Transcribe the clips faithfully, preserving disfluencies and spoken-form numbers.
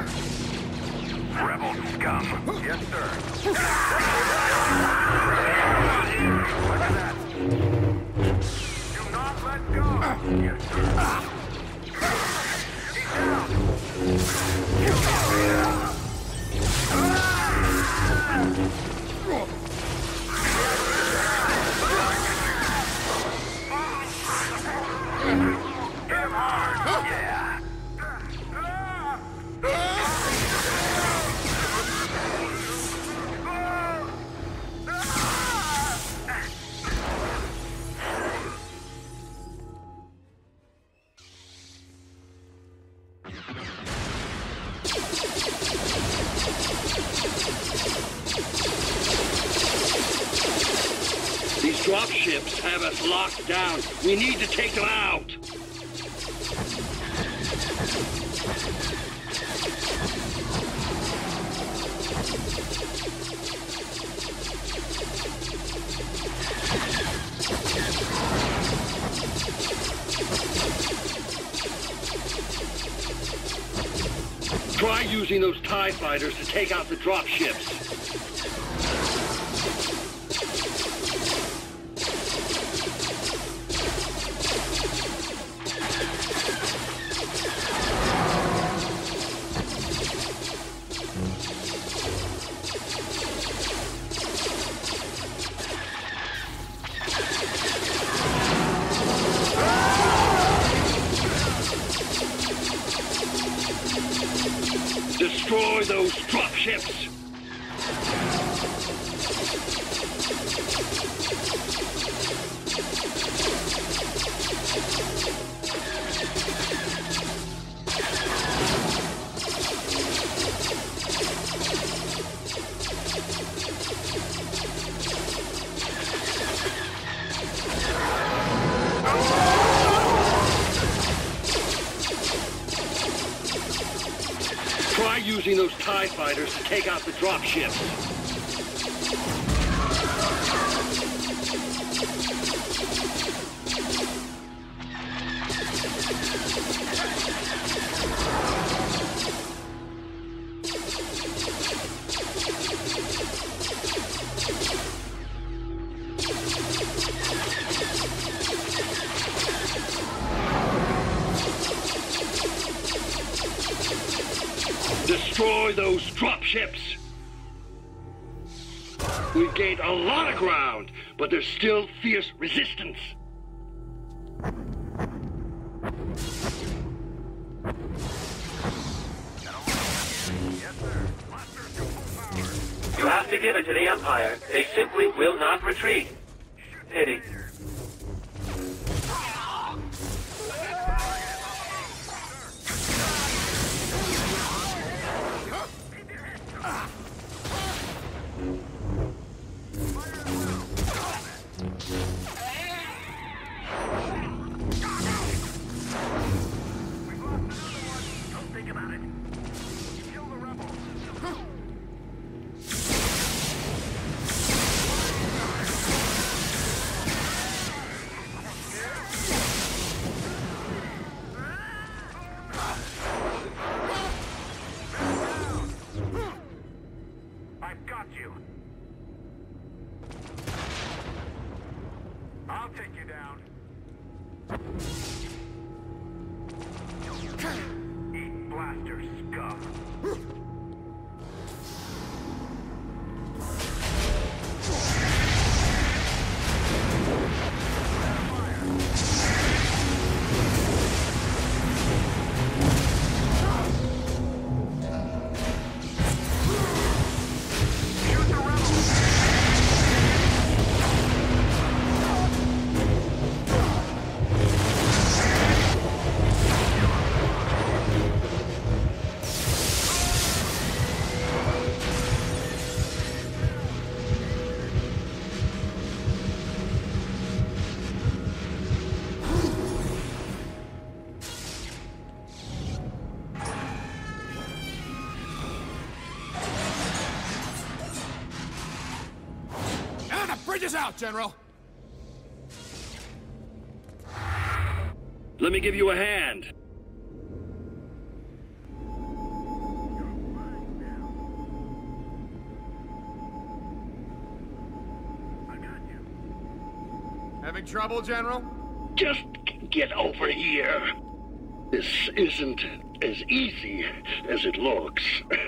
Rebel scum. Yes, sir. Look at that. Do not let go. Yes, sir. He's down. Kill him. Hit him hard. Yeah. These dropships have us locked down. We need to take them out. Try using those TIE fighters to take out the dropships. Destroy those dropships! Try using those TIE fighters to take out the dropships. Destroy those dropships! We've gained a lot of ground, but there's still fierce resistance. You have to give it to the Empire. They simply will not retreat. Pity. I've got you. I'll take you down. Eat blaster scum. Bridge us out, General! Let me give you a hand. Having trouble, General? Just get over here. This isn't as easy as it looks.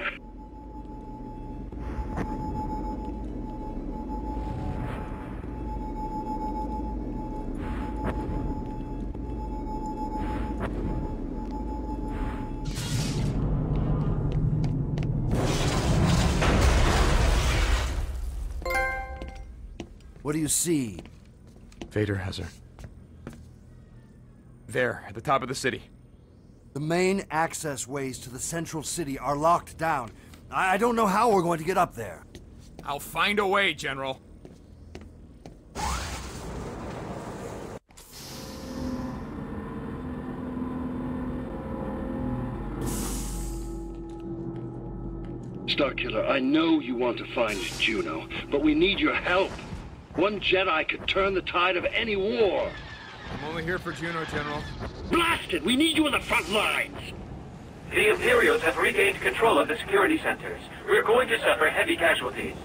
What do you see? Vader has her. There, at the top of the city. The main access ways to the central city are locked down. I, I don't know how we're going to get up there. I'll find a way, General. Starkiller, I know you want to find Juno, but we need your help. One Jedi could turn the tide of any war. I'm only here for Juno, General. Blast it! We need you in the front lines! The Imperials have regained control of the security centers. We're going to suffer heavy casualties.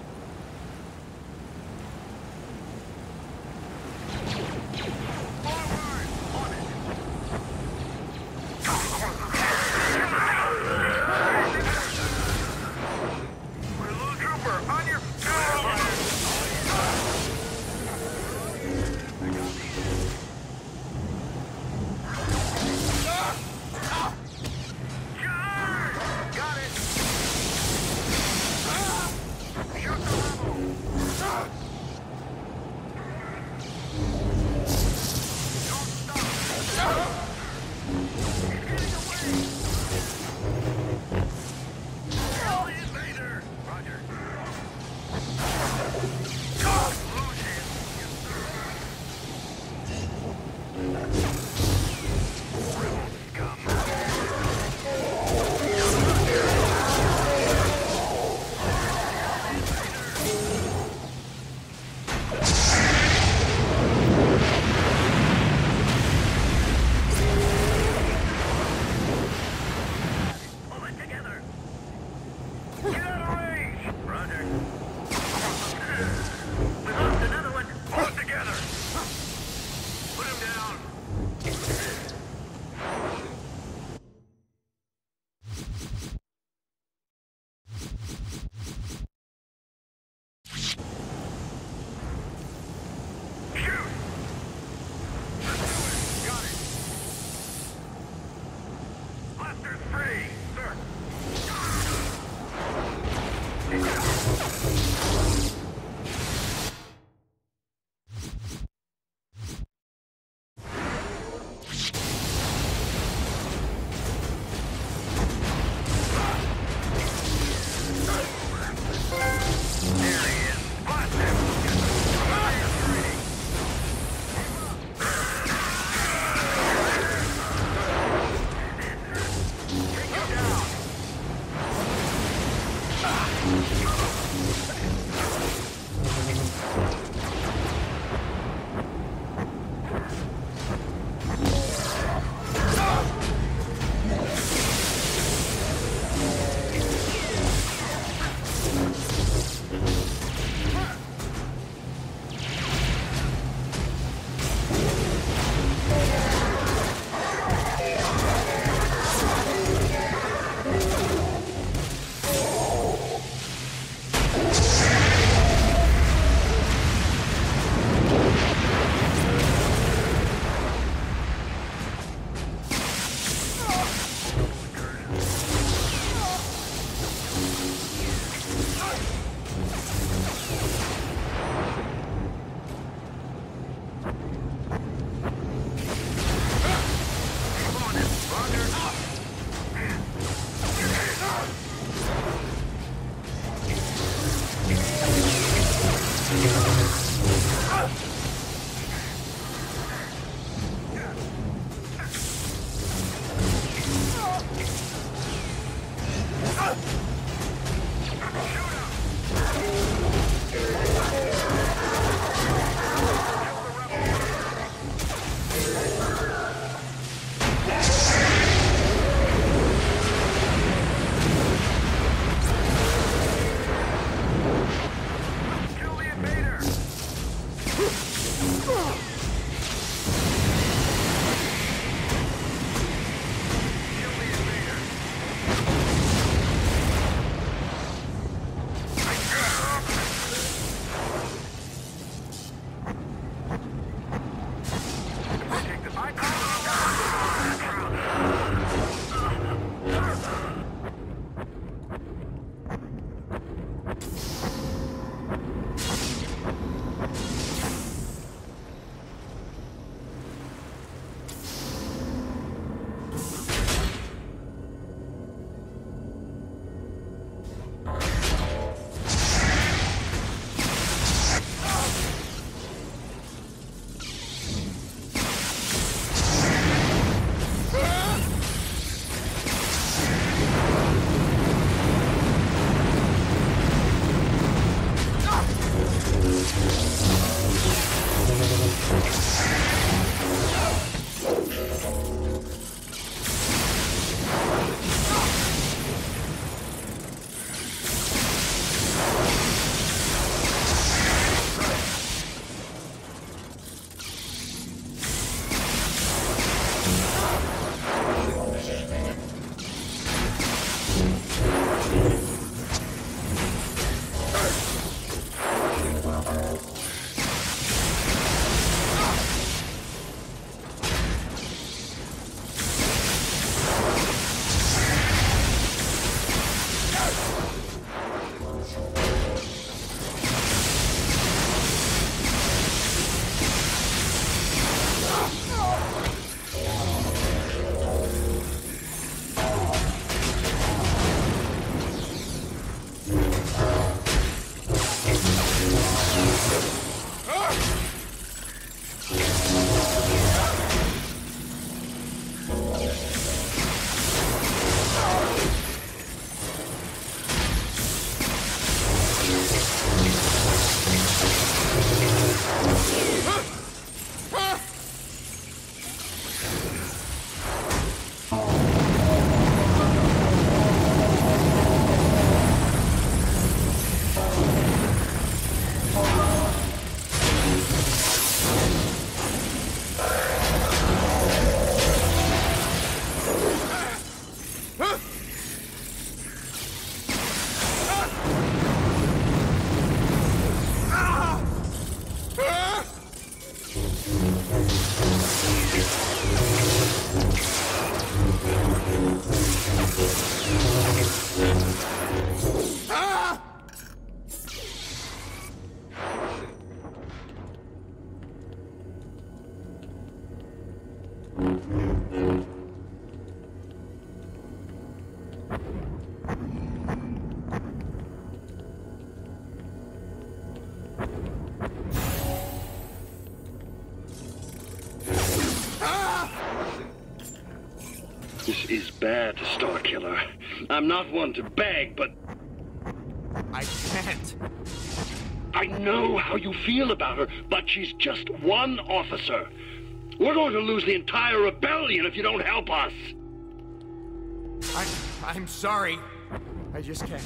This is bad, Starkiller. I'm not one to beg, but I can't. I know how you feel about her, but she's just one officer. We're going to lose the entire rebellion if you don't help us. I, I'm sorry. I just can't.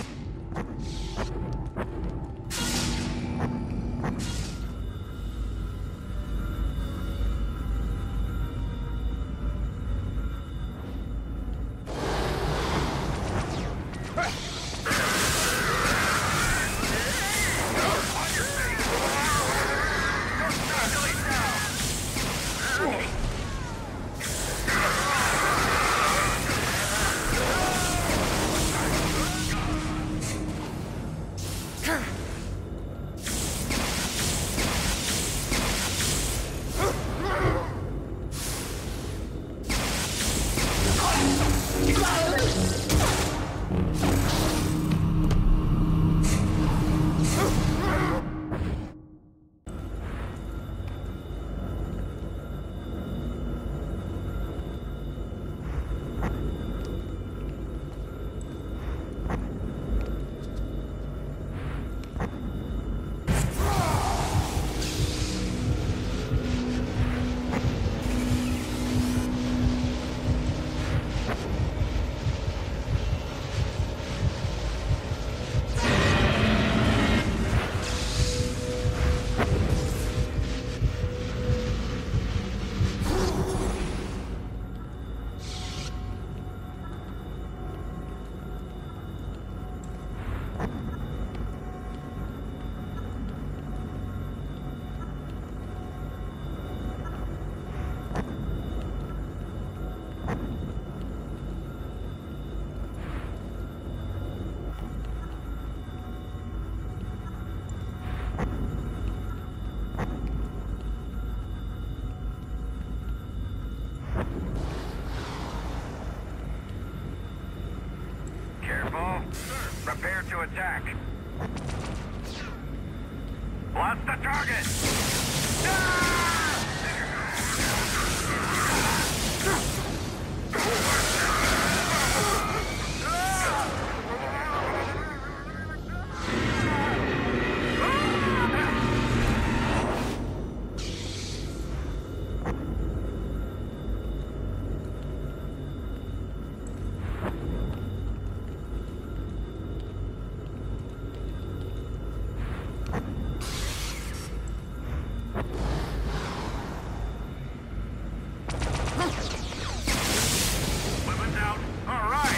Careful. Prepare to attack. Blast the target! Weapons out. All right.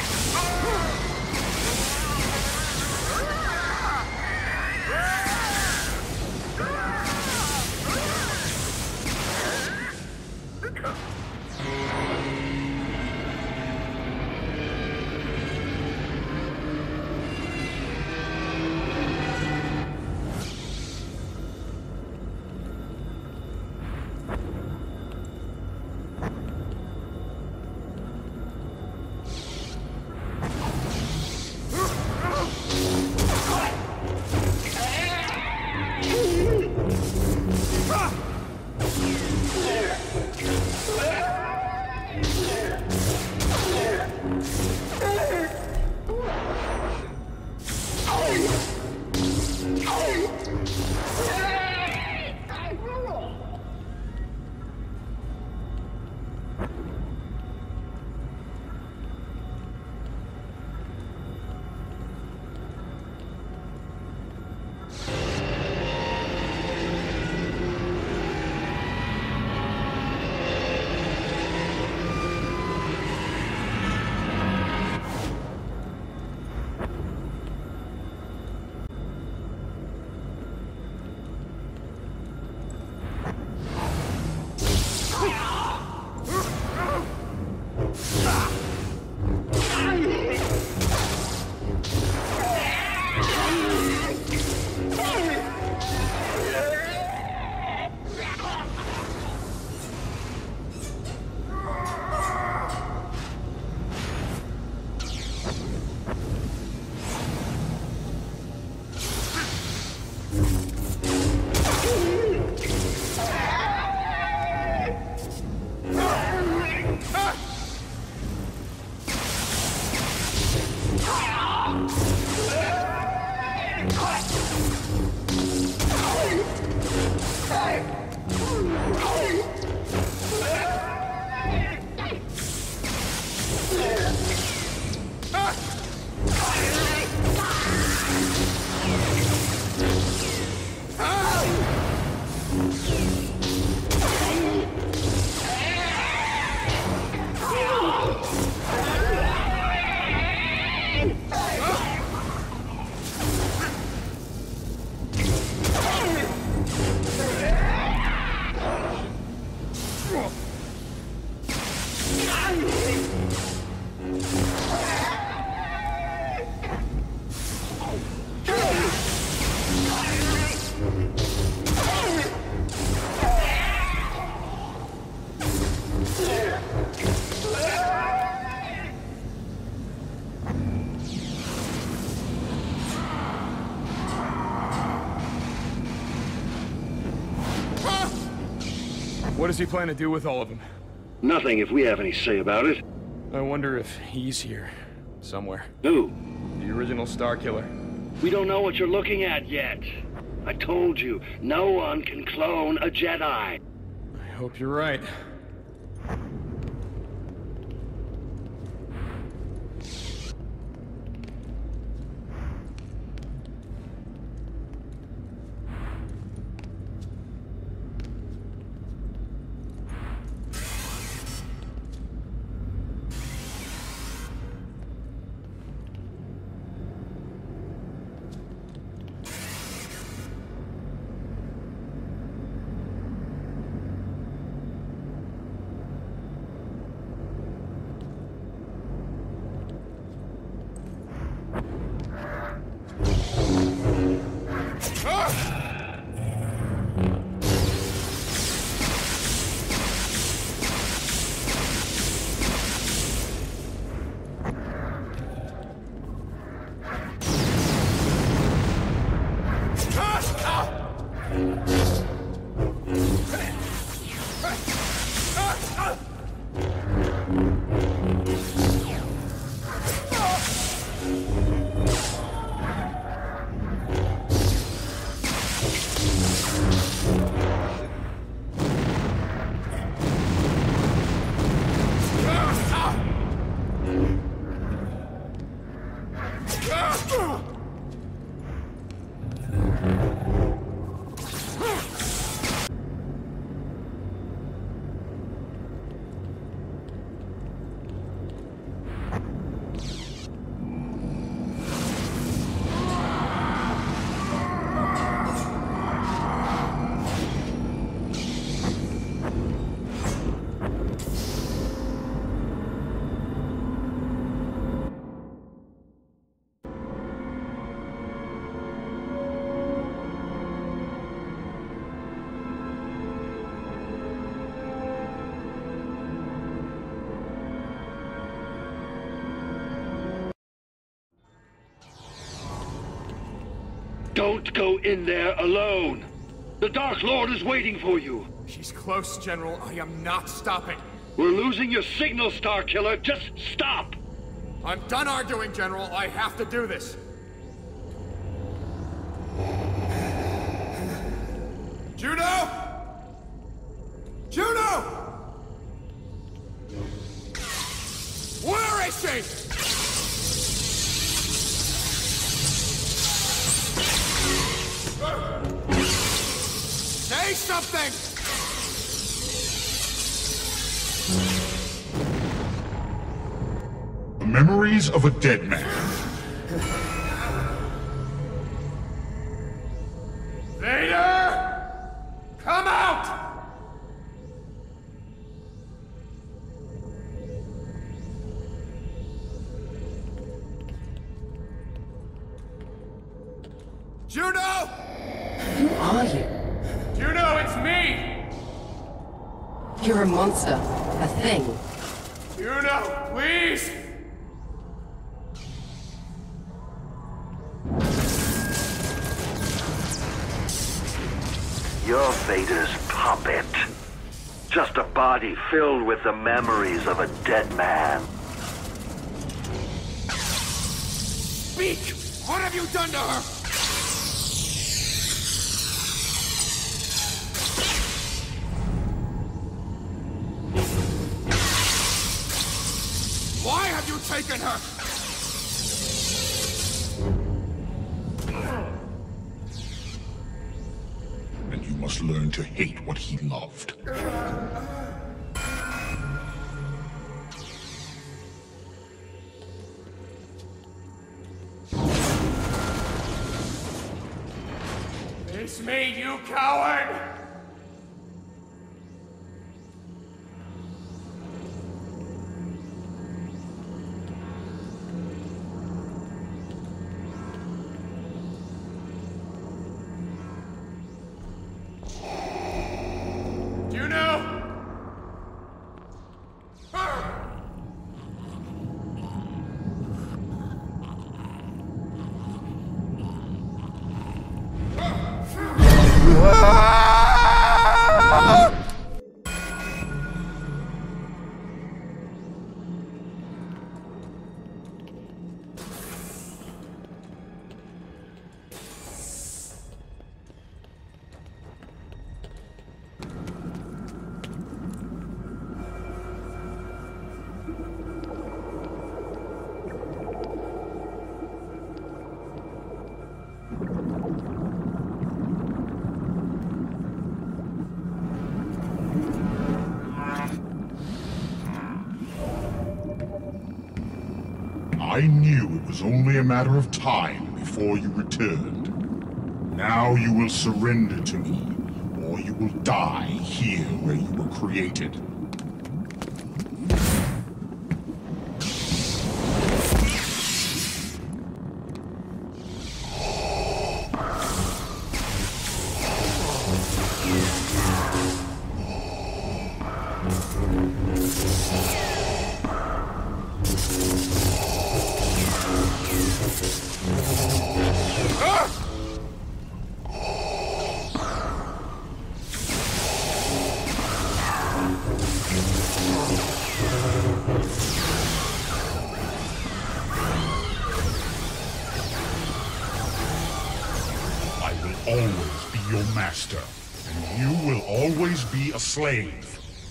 What does he plan to do with all of them? Nothing if we have any say about it. I wonder if he's here. Somewhere. Who? The original Star Killer. We don't know what you're looking at yet. I told you, no one can clone a Jedi. I hope you're right. Don't go in there alone. The Dark Lord is waiting for you. She's close, General. I am not stopping. We're losing your signal, Star Killer. Just stop. I'm done arguing, General. I have to do this. Juno! Juno! Where is she? Say something! The memories of a dead man. Vader! Come out! Juno! Who are you? Juno, it's me! You're a monster. A thing. Juno, please! You're Vader's puppet. Just a body filled with the memories of a dead man. Speak! What have you done to her? Why have you taken her? And you must learn to hate what he loved. Face me, you coward! Ah! I knew it was only a matter of time before you returned. Now you will surrender to me, or you will die here where you were created. Always be your master, and you will always be a slave.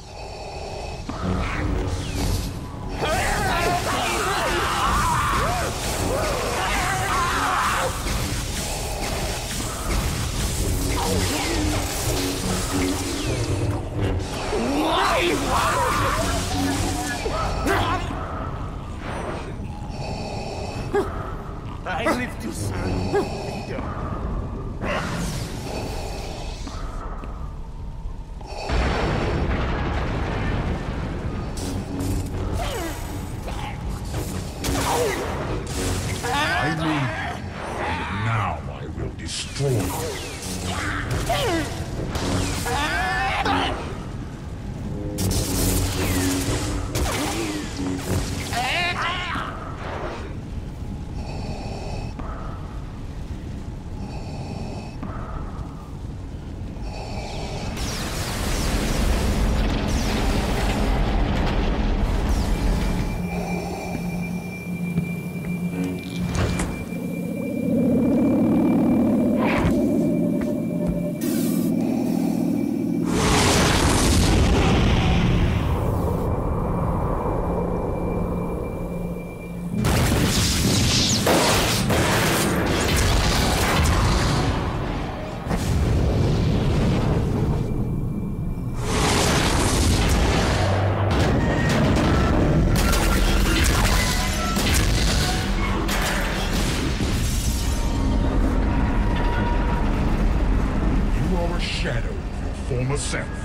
I live to serve leader. I made you, and now I will destroy you. Shadow of your former self.